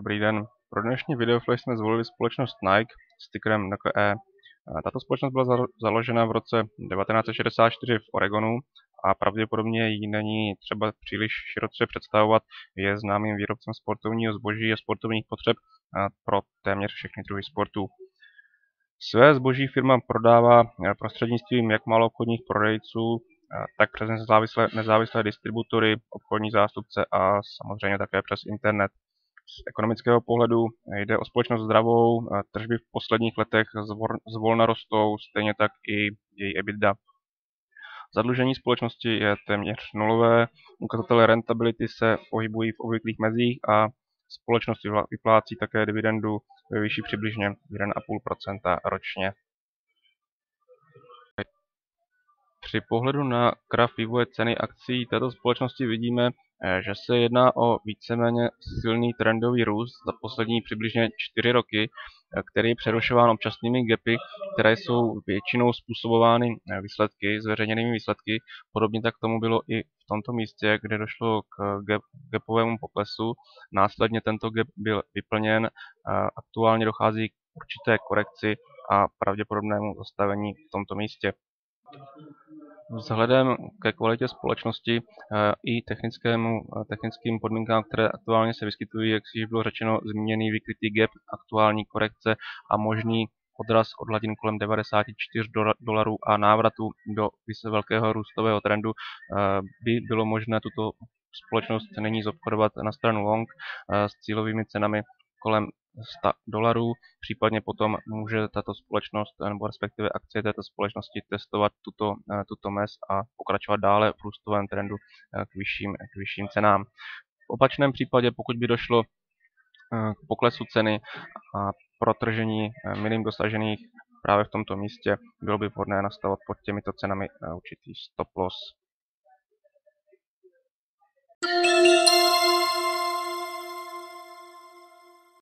Dobrý den. Pro dnešní videoflash jsme zvolili společnost Nike s tickerem NKE. Tato společnost byla založena v roce 1964 v Oregonu a pravděpodobně ji není třeba příliš široce představovat. Je známým výrobcem sportovního zboží a sportovních potřeb pro téměř všechny druhy sportů. Své zboží firma prodává prostřednictvím jak maloobchodních prodejců, tak přes nezávislé distributory, obchodní zástupce a samozřejmě také přes internet. Z ekonomického pohledu jde o společnost zdravou, tržby v posledních letech zvolna rostou, stejně tak i její EBITDA. Zadlužení společnosti je téměř nulové, ukazatele rentability se pohybují v obvyklých mezích a společnost vyplácí také dividendu ve výši přibližně 1,5% ročně. Při pohledu na graf vývoje ceny akcií této společnosti vidíme, že se jedná o víceméně silný trendový růst za poslední přibližně 4 roky, který je přerušován občasnými gapy, které jsou většinou způsobovány zveřejněnými výsledky. Podobně tak tomu bylo i v tomto místě, kde došlo k gapovému poklesu. Následně tento gap byl vyplněn, aktuálně dochází k určité korekci a pravděpodobnému zastavení v tomto místě. Vzhledem ke kvalitě společnosti i technickým podmínkám, které aktuálně se vyskytují, jak již bylo řečeno, zmíněný vykrytý gap, aktuální korekce a možný odraz od hladin kolem $94 a návratu do velkého růstového trendu by bylo možné tuto společnost nyní zobchodovat na stranu long s cílovými cenami kolem $100, případně potom může tato společnost, nebo respektive akcie této společnosti testovat tuto mez a pokračovat dále v růstovém trendu k vyšším cenám. V opačném případě, pokud by došlo k poklesu ceny a protržení minim dosažených právě v tomto místě, bylo by vhodné nastavovat pod těmito cenami určitý stop loss.